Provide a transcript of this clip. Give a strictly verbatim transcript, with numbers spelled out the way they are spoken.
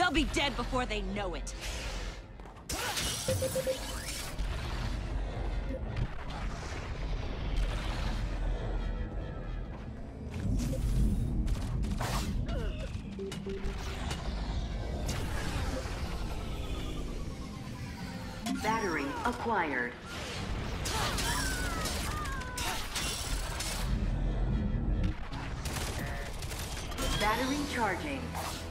They'll be dead before they know it. Battery acquired. Battery charging.